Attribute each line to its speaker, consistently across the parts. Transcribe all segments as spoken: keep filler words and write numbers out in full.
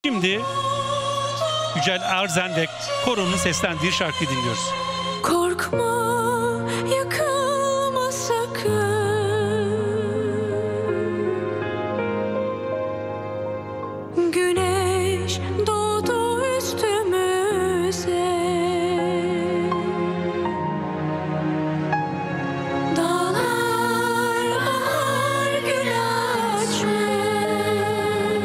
Speaker 1: Şimdi Yücel Arzen ve koronun seslendiği şarkı dinliyoruz.
Speaker 2: Korkma, yakılma sakın. Güneş doğdu üstümüze. Dağlar bahar gül açmış.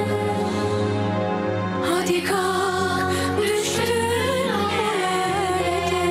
Speaker 2: Hadi kalk, düştün o yerde.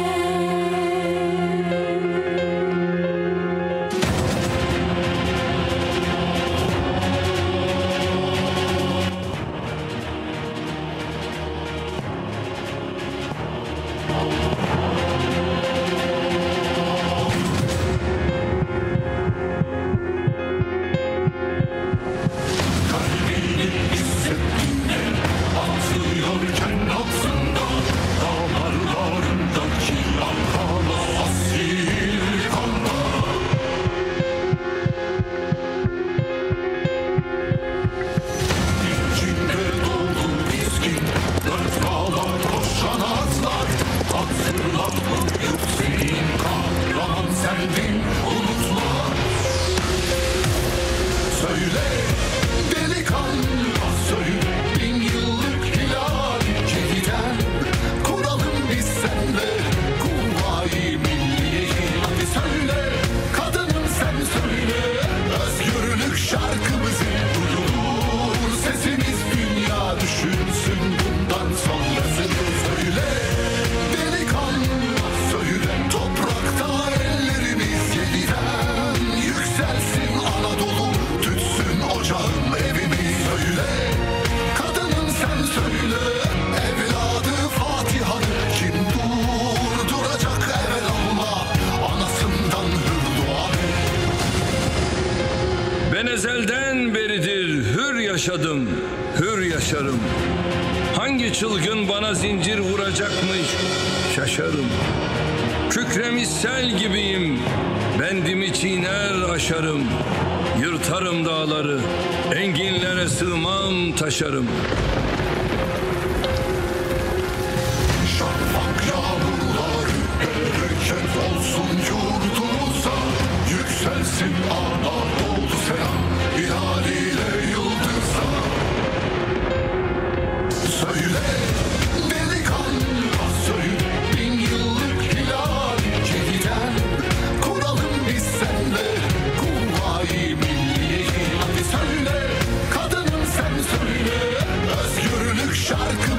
Speaker 3: Ben ezelden beridir hür yaşadım, hür yaşarım. Hangi çılgın bana zincir vuracakmış, şaşarım. Kükremiş sel gibiyim, bendimi çiğner aşarım. Yırtarım dağları, enginlere sığmam taşarım.
Speaker 4: Şafak yağmurları bereket olsun yurdumuza. Yükselsin Anadolu selam hilaliyle yıldıza. Söyle delikanlı söyle, bin yıllık hilali yeniden kuralım biz senle Kuvayi Milliye'yi. Hadi söyle kadınım sen söyle, özgürlük şarkı